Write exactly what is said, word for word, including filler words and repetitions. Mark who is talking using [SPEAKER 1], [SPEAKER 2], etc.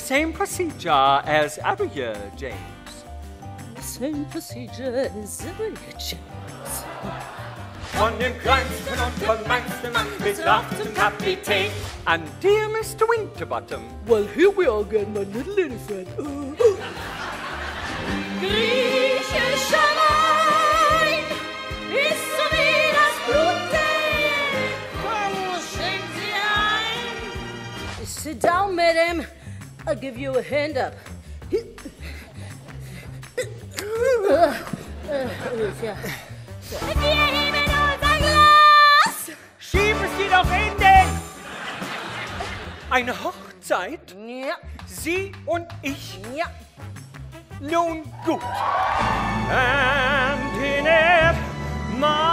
[SPEAKER 1] same procedure as every year, James.
[SPEAKER 2] The same procedure as every year, James.
[SPEAKER 1] Von dem kleinsten und von meisten Mann bis rauf zum Kapitän. And dear Mister Winterbottom.
[SPEAKER 2] Well, here we are again, my little elephant. Griechischer Wein ist so wie das Blut der Erde. Komm, schenk sie ein. Sit down, madam. I'll give you a hand up. uh, uh, ja. Wir heben unser Glas!
[SPEAKER 1] Schieb es dir doch in den... Eine Hochzeit?
[SPEAKER 2] Ja.
[SPEAKER 1] Sie und ich?
[SPEAKER 2] Ja.
[SPEAKER 1] Nun gut. And in it, my